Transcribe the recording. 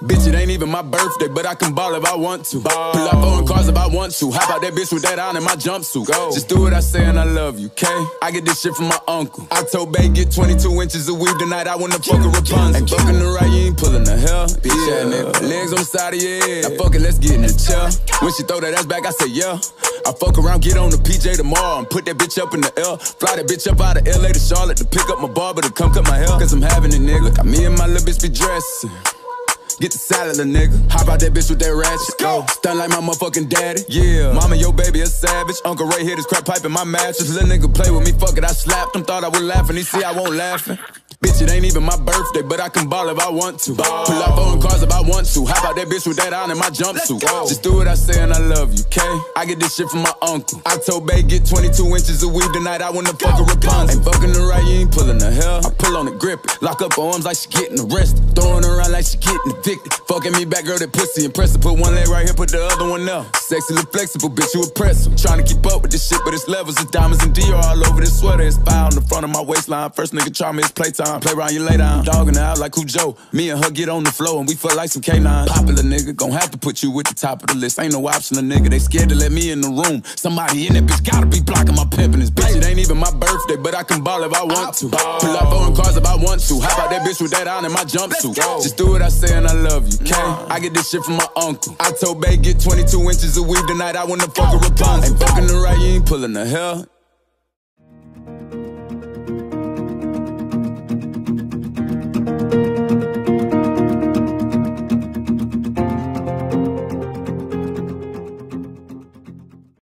Bitch, it ain't even my birthday, but I can ball if I want to. Pull up on cars if I want to. How about that bitch with that on in my jumpsuit? Just do what I say and I love you, okay? I get this shit from my uncle. I told Bay get 22 inches of weave tonight. I wanna fuck a Rapunzel. Ain't fucking the right, you ain't pulling the hell. Bitch, yeah, nigga. Legs on the side of your head. Now fuck it, let's get in the chair. When she throw that ass back, I say yeah. I fuck around, get on the PJ tomorrow and put that bitch up in the L. Fly that bitch up out of LA to Charlotte to pick up my barber to come cut my hair. Cause I'm having it, nigga. Got me and my little bitch be dressing. Get the salad, little nigga. Hop out that bitch with that ratchet. Go. Stun like my motherfucking daddy. Yeah. Mama, your baby a savage. Uncle Ray hit his crack pipe in my mattress. Little nigga play with me, fuck it, I slapped him. Thought I was laughing, he see I won't laughing. Bitch, it ain't even my birthday, but I can ball if I want to. Pull up on cars if I want to. How about that bitch with that on in my jumpsuit? Just do what I say and I love you, okay? I get this shit from my uncle. I told Bay get 22 inches of weave tonight. I wanna fuck a Rapunzel. Ain't fucking the right, you ain't pulling the hell. I pull on it, grip it. Lock up her arms like she getting arrested. Throwing her around like she getting addicted. Fucking me back, girl, that pussy impressive. Put one leg right here, put the other one up. Sexy, look flexible, bitch, you impressive. Trying to keep up with this shit, but it's levels. It's diamonds and Dior all over this sweater. It's fire on the front of my waistline. First nigga try me, it's playtime. Play around, you lay down. Dogging her out like Cujo. Me and her get on the floor and we feel like some canines. Popular nigga, gon' have to put you at the top of the list. Ain't no option, a nigga. They scared to let me in the room. Somebody in that bitch gotta be blocking my pimpin'. This bitch, it ain't even my birthday, but I can ball if I want to. Pull up on cars if I want to. How about that bitch with that on in my jumpsuit? Just do what I say and I love you, okay? I get this shit from my uncle. I told Bay get 22 inches of weave tonight. I wanna fuck a Rapunzel. Ain't fucking the right, you ain't pulling the hell.